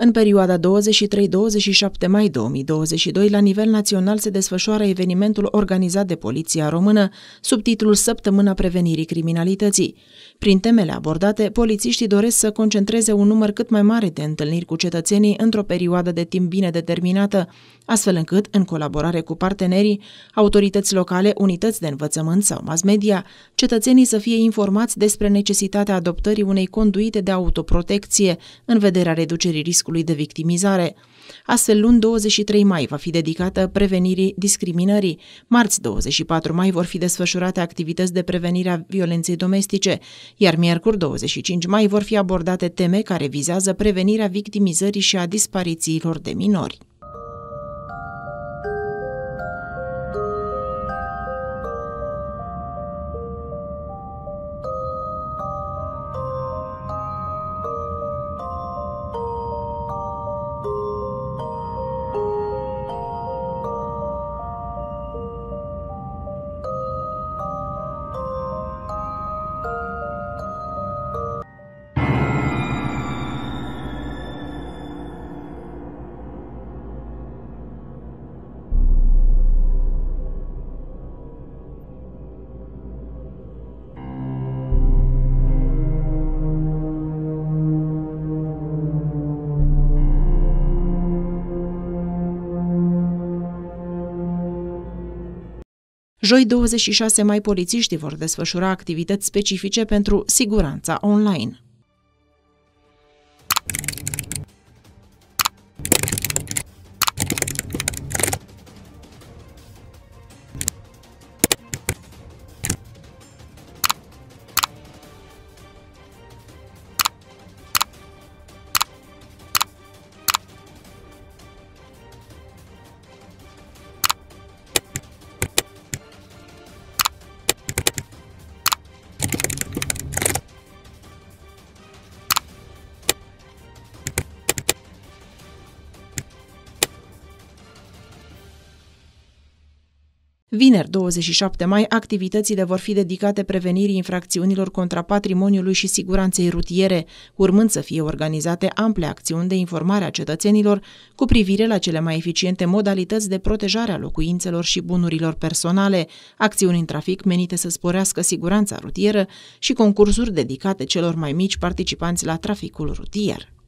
În perioada 23-27 mai 2022, la nivel național se desfășoară evenimentul organizat de Poliția Română sub titlul Săptămâna Prevenirii Criminalității. Prin temele abordate, polițiștii doresc să concentreze un număr cât mai mare de întâlniri cu cetățenii într-o perioadă de timp bine determinată, astfel încât, în colaborare cu partenerii, autorități locale, unități de învățământ sau mass media, cetățenii să fie informați despre necesitatea adoptării unei conduite de autoprotecție în vederea reducerii riscului de victimizare. Astfel, luni 23 mai va fi dedicată prevenirii discriminării, marți 24 mai vor fi desfășurate activități de prevenire a violenței domestice, iar miercuri 25 mai vor fi abordate teme care vizează prevenirea victimizării și a disparițiilor de minori. Joi 26 mai, polițiștii vor desfășura activități specifice pentru siguranța online. Vineri 27 mai, activitățile vor fi dedicate prevenirii infracțiunilor contra patrimoniului și siguranței rutiere, urmând să fie organizate ample acțiuni de informare a cetățenilor cu privire la cele mai eficiente modalități de protejare a locuințelor și bunurilor personale, acțiuni în trafic menite să sporească siguranța rutieră și concursuri dedicate celor mai mici participanți la traficul rutier.